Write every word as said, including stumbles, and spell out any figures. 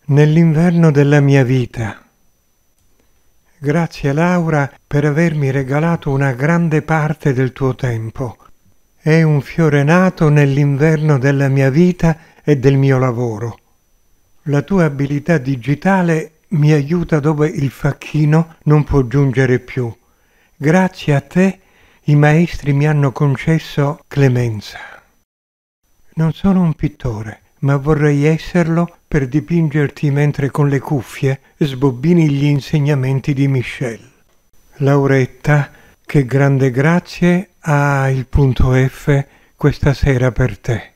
Nell'inverno della mia vita. Grazie Laura per avermi regalato una grande parte del tuo tempo. È un fiore nato nell'inverno della mia vita e del mio lavoro. La tua abilità digitale mi aiuta dove il facchino non può giungere più. Grazie a te i maestri mi hanno concesso clemenza. Non sono un pittore, ma vorrei esserlo per dipingerti mentre con le cuffie sbobbini gli insegnamenti di Michel. Lauretta, che grande grazie ha il punto F questa sera per te.